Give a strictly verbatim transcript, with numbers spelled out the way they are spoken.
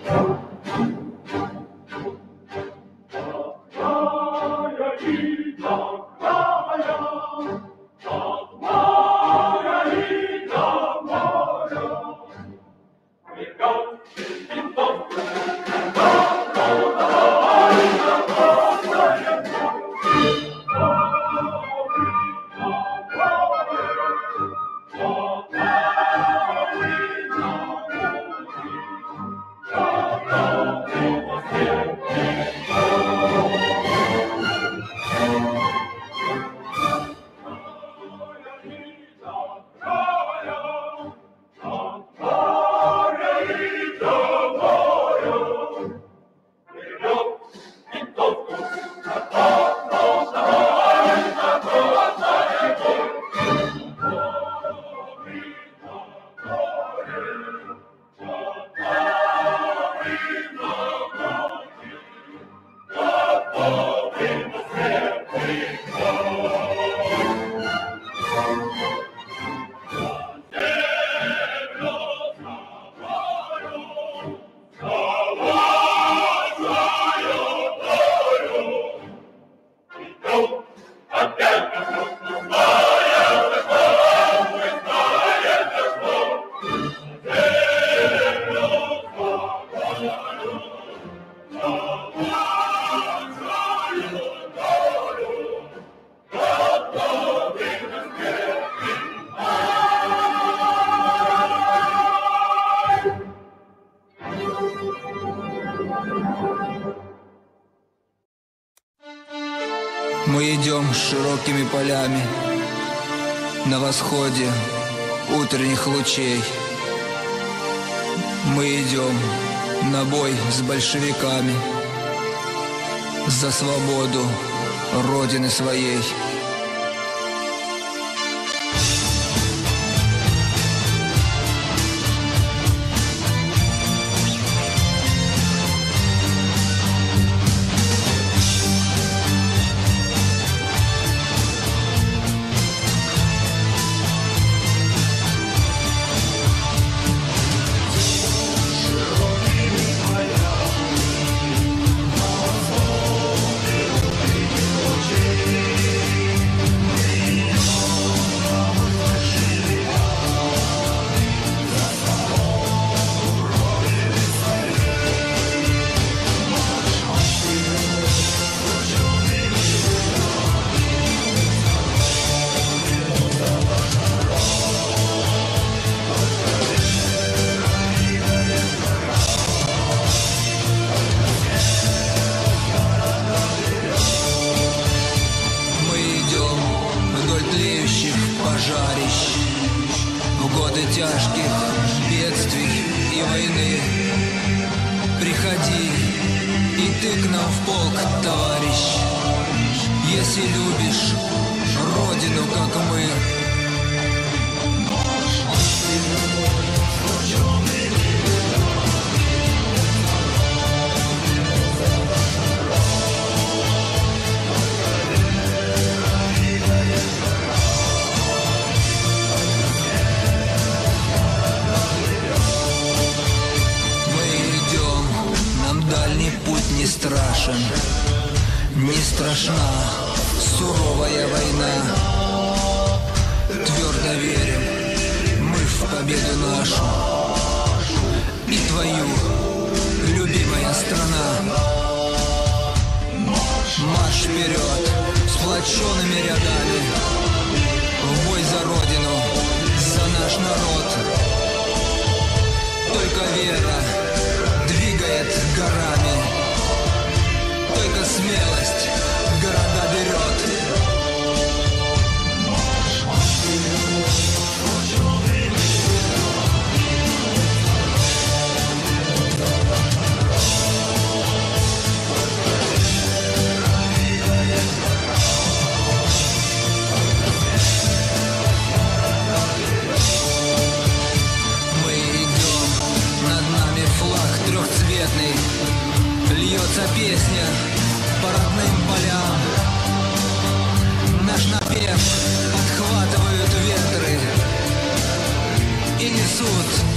Мы идем широкими полями на восходе утренних лучей. Мы идем на бой с большевиками за свободу Родины своей. В годы тяжких бедствий и войны приходи и ты к нам в полк, товарищ, если любишь Родину, как мы. Дальний путь не страшен, не страшна суровая война. Твердо верим мы в победу нашу и твою, любимая страна. Марш вперед сплоченными рядами, в бой за Родину, за наш народ. Только вера двигает горами, только смелость города берет. Льется песня по родным полям, наш напев подхватывают ветры и несут